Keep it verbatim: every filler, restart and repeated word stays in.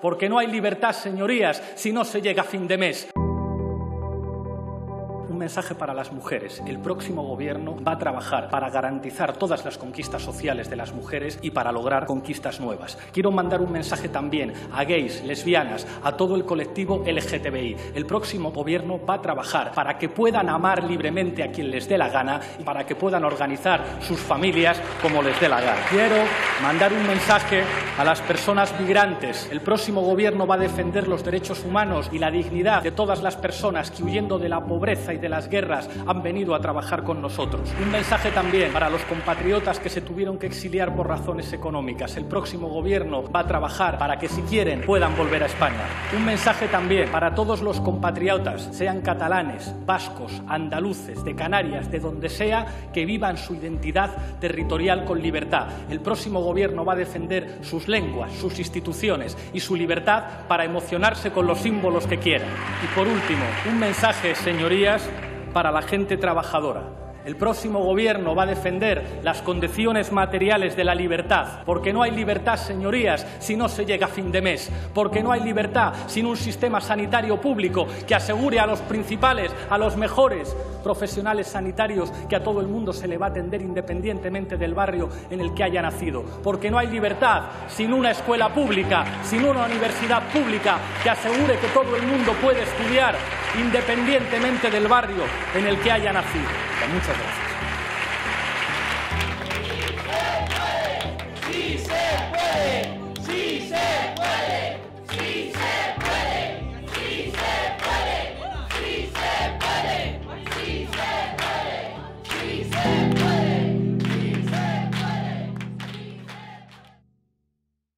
Porque no hay libertad, señorías, si no se llega a fin de mes. Un mensaje para las mujeres. El próximo gobierno va a trabajar para garantizar todas las conquistas sociales de las mujeres y para lograr conquistas nuevas. Quiero mandar un mensaje también a gays, lesbianas, a todo el colectivo L G T B I. El próximo gobierno va a trabajar para que puedan amar libremente a quien les dé la gana y para que puedan organizar sus familias como les dé la gana. Quiero mandar un mensaje a las personas migrantes. El próximo gobierno va a defender los derechos humanos y la dignidad de todas las personas que, huyendo de la pobreza y de las guerras, han venido a trabajar con nosotros. Un mensaje también para los compatriotas que se tuvieron que exiliar por razones económicas. El próximo gobierno va a trabajar para que, si quieren, puedan volver a España. Un mensaje también para todos los compatriotas, sean catalanes, vascos, andaluces, de Canarias, de donde sea, que vivan su identidad territorial con libertad. El próximo gobierno va a defender sus lenguas, sus instituciones y su libertad para emocionarse con los símbolos que quieran. Y por último, un mensaje, señorías, para la gente trabajadora. El próximo gobierno va a defender las condiciones materiales de la libertad, porque no hay libertad, señorías, si no se llega a fin de mes, porque no hay libertad sin un sistema sanitario público que asegure a los principales, a los mejores profesionales sanitarios, que a todo el mundo se le va a atender independientemente del barrio en el que haya nacido, porque no hay libertad sin una escuela pública, sin una universidad pública que asegure que todo el mundo puede estudiar independientemente del barrio en el que haya nacido. Muchas gracias.